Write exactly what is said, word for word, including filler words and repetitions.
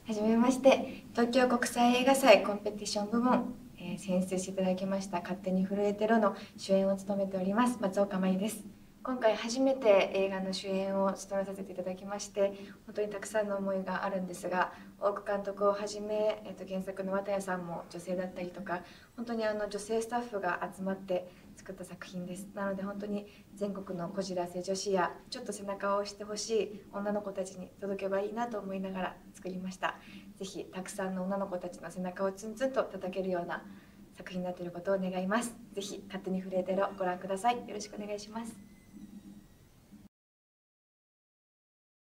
はじめまして、東京国際映画祭コンペティション部門、えー選出していただきました勝手に震えてろの主演を務めております松岡茉優です。今回初めて映画の主演を務めさせていただきまして、本当にたくさんの思いがあるんですが、大久監督をはじめ、えー、と原作の綿谷さんも女性だったりとか、本当にあの女性スタッフが集まって作った作品です。なので本当に全国のこじらせ女子やちょっと背中を押してほしい女の子たちに届けばいいなと思いながら作りました。ぜひたくさんの女の子たちの背中をツンツンと叩けるような作品になっていることを願います。ぜひ勝手に震えてろご覧ください。よろしくお願いします。